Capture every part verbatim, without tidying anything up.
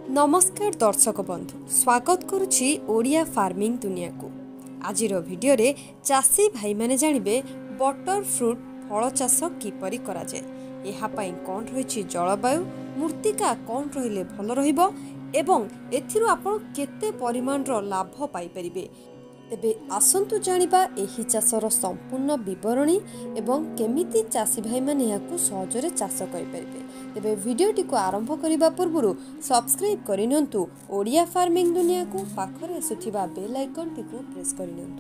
नमस्कार दर्शक बंधु स्वागत करुछि ओडिया फार्मिंग दुनिया को। आजिर वीडियो रे चाषी भाई माने जानिबे बटर फ्रूट फल चाष किपरि करा जाय, एहा पई कोन रहिछि जलवायु मृत्तिका कोन रहिले भल रहिबो एवं एथिरु आपण केते परिमाण रो लाभ पाई परिबे। तेबे आसंतु जानिबा एही चाषर संपूर्ण विवरणी एवं केमिति चाषी भाई माने याकु सहजरे चाष करि परिबे। तेबे वीडियोटी को आरंभ करिबा पूर्वरु सब्सक्राइब करिनंतु ओडिया फार्मिंग दुनिया को पाखरे आसुथिबा बेल आइकन टी को प्रेस करिनंतु।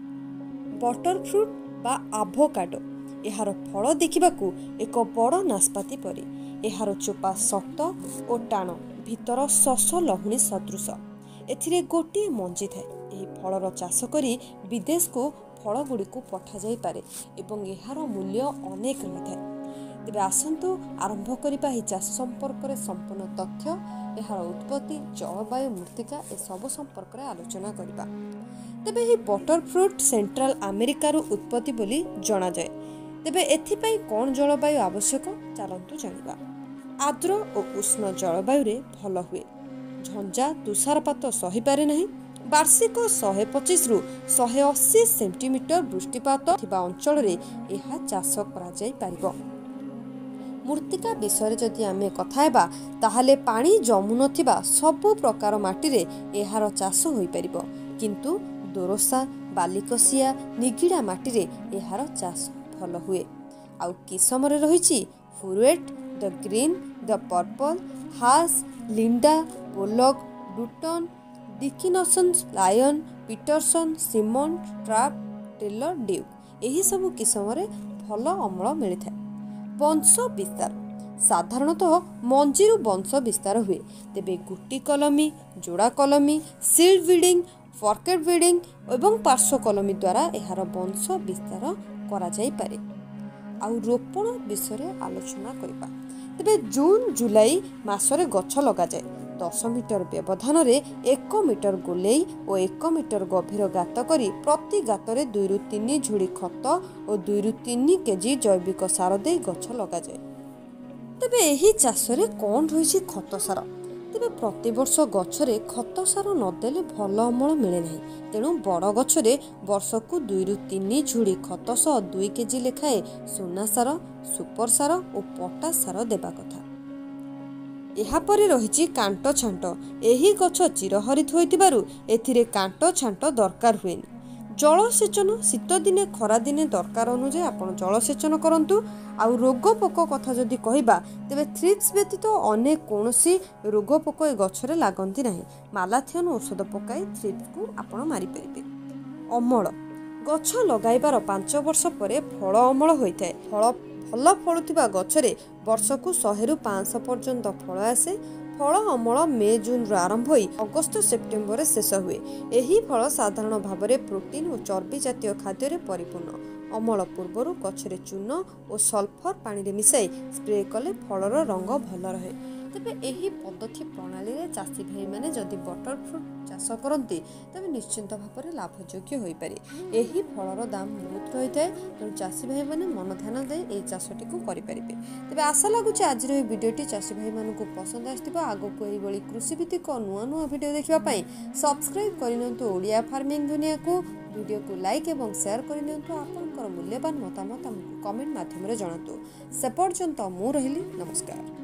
बटर फ्रूट बा आभोकाडो एहार फल देखिबाकू एक बड़ नाशपाती परि। एहार चोपा शक्त और टाण भितर शस लहुणी सदृश। एथिरे गोटे मंजी थाए। एही फलर चाष करी विदेश को फल गुडी को पठा जाई पारे एवं एहार मूल्य अनेक रही थाए। तेबे आसंतु आरंभ करिबा ही चाष संपर्क रे संपूर्ण तथ्य, एहार उत्पत्ति, जलवायु, मृत्तिका ए सब संपर्क रे आलोचना करिबा। तेबे ही बटर फ्रूट सेंट्रल अमेरिका रु उत्पत्ति बोली जणा जाय। तेबे एथि पई कोन जलवायु आवश्यक चलंतु जानिबा। आर्द्र और उष्ण जलवायु रे भल हुए। झंझा तुषारपात सही पारे नहीं। वार्षिक शहे पचिश रु शहे अस्सी सेंटीमीटर वृष्टिपात थिबा अंचल रे एहा चाष करा जाई पारिबो। मृत्तिका विषय जदि आमे कथा हेबा ताहाले पानी जमु नथिबा सबु प्रकार माटी रे एहार चाष होई परिबो, किंतु दोरसा, बालिकसिया, निगिडा माटी रे एहार चाष भल हुए। आउ किसम रे रहिछि Fuerte, the green, the purple, Hass, Linda, Pollock, Dutton, Dickinson, Lyon, Peterson, Simmonds, Trapp, Taylor, Duke एही सब किसम रे भल अमल मिलि थाए। वंश विस्तार साधारणतः मंजीरु वंश विस्तार हुए। तेबे गुटी कलमी, जोड़ा कलमी, सील्ड ब्रीडिंग, फॉर्केड ब्रीडिंग एवं पार्श्व कलमी द्वारा एहार वंश विस्तार करा जाई पारे। आउ रोपण विषय आलोचना करिबा। तेबे जून जुलाई मासरे गछ लगा जाए। दस मीटर व्यवधान रे एक मीटर गोलेई और एक मीटर गभीर गात करी प्रति गातरे दुई रु तीन झुड़ी खत और दुई रु तीन केजी जैविक सार दे गछ लगा जाए। तेबे एही चाषरे कोन रहिछि खत सार। तेबे प्रति वर्ष गछरे खत सार नदेले भल अमल मिले नहीं। तेणु बड़ गछरे वर्षकु दुई रु तीन झुड़ी खत सह दुई केजी लेखाए सोना सार, सुपर सार और पटास सार देबा कथा। एहा परे रहिछि कांट छांट। एही गछ चिरहरित होइतिबारु एथिरे कांट छांट दरकार हुएनि। जलसेचन शीत दिने खरा दिने दरकार अनुसार आपण जलसेचन करंतु। आउ रोग पोक कथा जदि कहिबा तेबे थ्रिप्स व्यतीत अनेक कोनोसी रोग पोक ए गछरे लागंती नाही। मालाथियन औषध पकाई थ्रिप्स को आपण मारि परिबे। अमल गछ लगाइबार पांच वर्ष परे फल अमल होइथाय। फल फल फलुथिबा गछरे वर्षकु सौ रु पाँच सौ पर्यंत फल आसे। फल अमल मे जून रु आरंभ होई अगस्त सेप्टेम्बर शेष हुए। एही फल साधारण भाव में प्रोटीन और चर्बी जातीय खाद्य रे परिपूर्ण। अमल पूर्वरु गछरे चून और सल्फर पानी रे मिसाई स्प्रे कले फलर रंग भल रहे। तेबे एही पद्धति प्रणाली रे चाषी भाई माने जदि बटर फ्रूट चाष करती तेबे निश्चिंत भाव में लाभयोग्य होई पारे। एही फलर दाम बहुत रही थाए। तेणु चाषी भाई माने मन ध्यान दे ए चाषटी को करि परिबे। तेबे आशा लागुचे आज रो वीडियोटी चाषी भाई मानकु पसंद आस्तिबा। आगो को एही बळी कृषि भित्तिक नुआ नुआ वीडियो देखिबा पई सब्सक्राइब करिनंतु ओडिया फार्मिंग दुनिया को। वीडियो को लाइक एवं शेयर करिनंतु। आपनकर मूल्यवान मतामत हमकु कमेंट माध्यम रे जणातु। से पर्यंत मु रहिली नमस्कार।